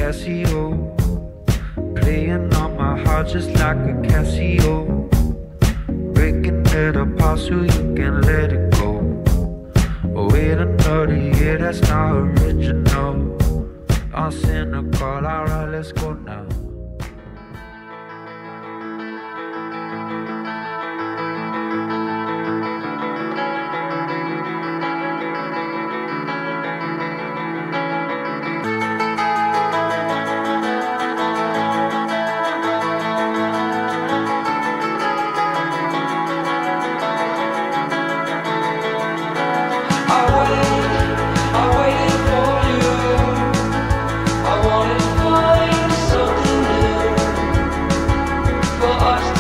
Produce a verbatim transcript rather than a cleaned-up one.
Casio, playing on my heart just like a Casio, breaking it apart so you can let it go. Oh, wait another year, that's not original. I'm cynical, alright, let's go now. For us